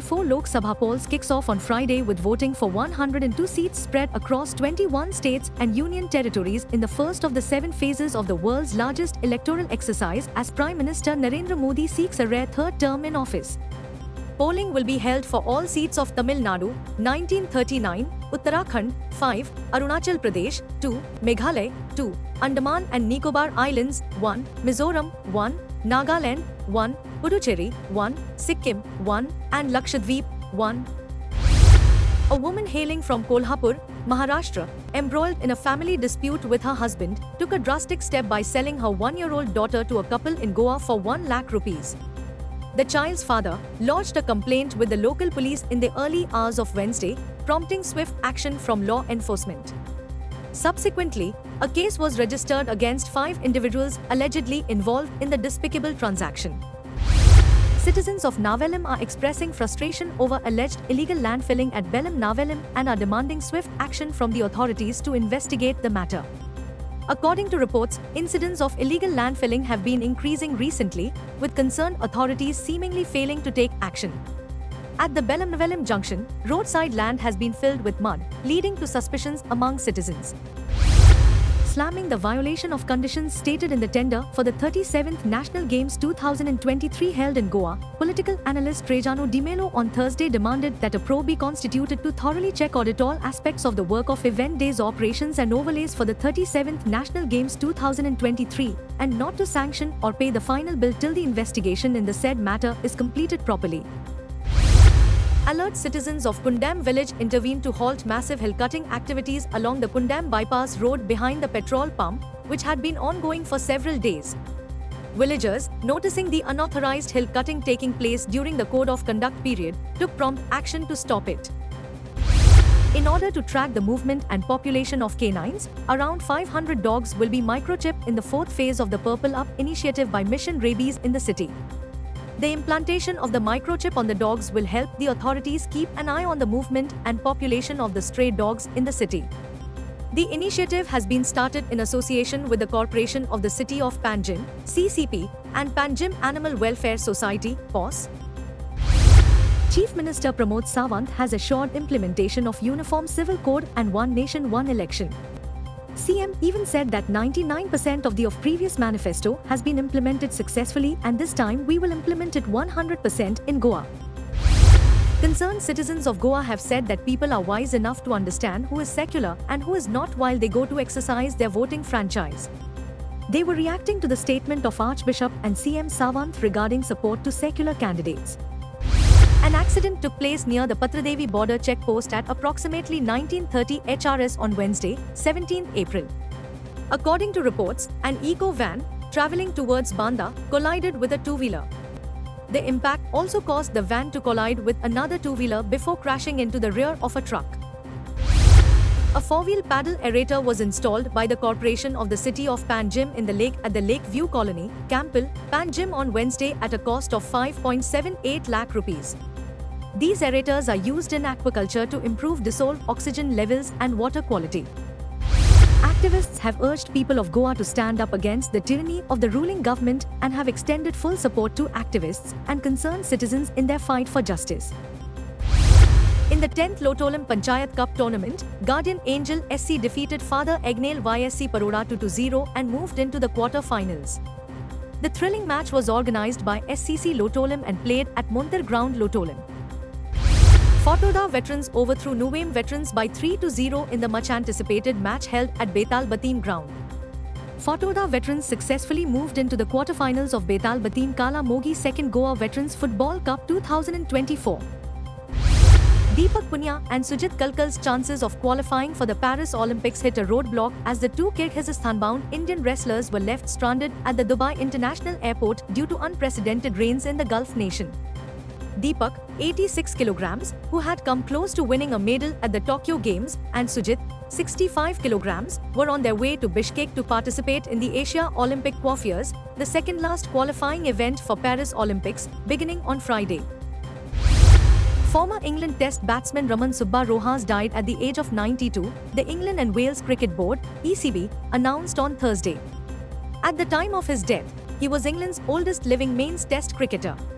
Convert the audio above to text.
2024 Lok Sabha polls kicks off on Friday with voting for 102 seats spread across 21 states and union territories in the first of the 7 phases of the world's largest electoral exercise as Prime Minister Narendra Modi seeks a rare third term in office. Polling will be held for all seats of Tamil Nadu, 1939, Uttarakhand, 5, Arunachal Pradesh, 2, Meghalaya, 2, Andaman and Nicobar Islands, 1, Mizoram, 1, Nagaland, 1, Puducherry, 1, Sikkim, 1, and Lakshadweep, 1. A woman hailing from Kolhapur, Maharashtra, embroiled in a family dispute with her husband, took a drastic step by selling her 1-year-old daughter to a couple in Goa for 1 lakh rupees. The child's father lodged a complaint with the local police in the early hours of Wednesday, prompting swift action from law enforcement. Subsequently, a case was registered against 5 individuals allegedly involved in the despicable transaction. Citizens of Navelim are expressing frustration over alleged illegal landfilling at Belem Navelim and are demanding swift action from the authorities to investigate the matter. According to reports, incidents of illegal landfilling have been increasing recently, with concerned authorities seemingly failing to take action. At the Belem Navelim junction, roadside land has been filled with mud, leading to suspicions among citizens. Slamming the violation of conditions stated in the tender for the 37th National Games 2023 held in Goa, political analyst Trajano Di Mello on Thursday demanded that a probe be constituted to thoroughly check audit all aspects of the work of event days operations and overlays for the 37th National Games 2023, and not to sanction or pay the final bill till the investigation in the said matter is completed properly. Alert citizens of Kundam village intervened to halt massive hill-cutting activities along the Kundam bypass road behind the petrol pump, which had been ongoing for several days. Villagers, noticing the unauthorized hill-cutting taking place during the code of conduct period, took prompt action to stop it. In order to track the movement and population of canines, around 500 dogs will be microchipped in the 4th phase of the Purple Up initiative by Mission Rabies in the city. The implantation of the microchip on the dogs will help the authorities keep an eye on the movement and population of the stray dogs in the city. The initiative has been started in association with the Corporation of the City of Panjim, CCP, and Panjim Animal Welfare Society, POS. Chief Minister Pramod Sawant has assured implementation of Uniform Civil Code and One Nation One Election. CM even said that 99% of the previous manifesto has been implemented successfully, and this time we will implement it 100% in Goa. Concerned citizens of Goa have said that people are wise enough to understand who is secular and who is not while they go to exercise their voting franchise. They were reacting to the statement of Archbishop and CM Sawant regarding support to secular candidates. An accident took place near the Patradevi border checkpost at approximately 19:30 HRS on Wednesday, 17 April. According to reports, an eco-van, travelling towards Banda, collided with a two-wheeler. The impact also caused the van to collide with another two-wheeler before crashing into the rear of a truck. A 4-wheel paddle aerator was installed by the Corporation of the City of Panjim in the lake at the Lakeview Colony, Campbell, Panjim on Wednesday at a cost of 5.78 lakh rupees. These aerators are used in aquaculture to improve dissolved oxygen levels and water quality. Activists have urged people of Goa to stand up against the tyranny of the ruling government and have extended full support to activists and concerned citizens in their fight for justice. In the 10th Lotolim Panchayat Cup tournament, Guardian Angel SC defeated Father Egnale YSC Paroda 2-0 and moved into the quarter-finals. The thrilling match was organized by SCC Lotolim and played at Montar Ground Lotolim. Fatoda veterans overthrew Nuwame veterans by 3-0 in the much-anticipated match held at Betal Batim ground. Fatoda veterans successfully moved into the quarter-finals of Betal Batim Kala Mogi 2nd Goa Veterans Football Cup 2024. Deepak Punia and Sujit Kalkal's chances of qualifying for the Paris Olympics hit a roadblock as the 2 Kyrgyzstan-bound Indian wrestlers were left stranded at the Dubai International Airport due to unprecedented rains in the Gulf nation. Deepak, 86 kilograms, who had come close to winning a medal at the Tokyo Games, and Sujit, 65 kilograms, were on their way to Bishkek to participate in the Asia Olympic Qualifiers, the second-last qualifying event for Paris Olympics, beginning on Friday. Former England Test batsman Raman Subba Rojas died at the age of 92, the England and Wales Cricket Board, ECB, announced on Thursday. At the time of his death, he was England's oldest living mains Test cricketer.